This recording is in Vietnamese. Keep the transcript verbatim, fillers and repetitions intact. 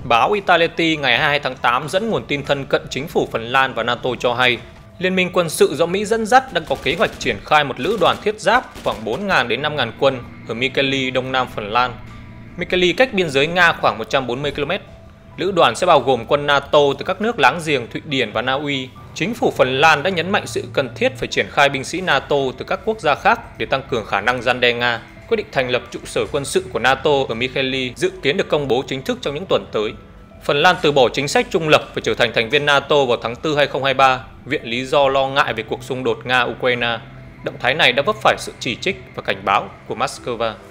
Báo Italia ngày hai mươi hai tháng tám dẫn nguồn tin thân cận chính phủ Phần Lan và NATO cho hay, Liên minh quân sự do Mỹ dẫn dắt đang có kế hoạch triển khai một lữ đoàn thiết giáp khoảng bốn nghìn đến năm nghìn quân ở Mikkeli, đông nam Phần Lan. Mikkeli cách biên giới Nga khoảng một trăm bốn mươi ki lô mét. Lữ đoàn sẽ bao gồm quân NATO từ các nước láng giềng Thụy Điển và Na Uy. Chính phủ Phần Lan đã nhấn mạnh sự cần thiết phải triển khai binh sĩ NATO từ các quốc gia khác để tăng cường khả năng răn đe Nga. Quyết định thành lập trụ sở quân sự của NATO ở Mikkeli dự kiến được công bố chính thức trong những tuần tới. Phần Lan từ bỏ chính sách trung lập và trở thành thành viên NATO vào tháng tư hai nghìn không trăm hai mươi ba, viện lý do lo ngại về cuộc xung đột Nga-Ukraine. Động thái này đã vấp phải sự chỉ trích và cảnh báo của Moscow.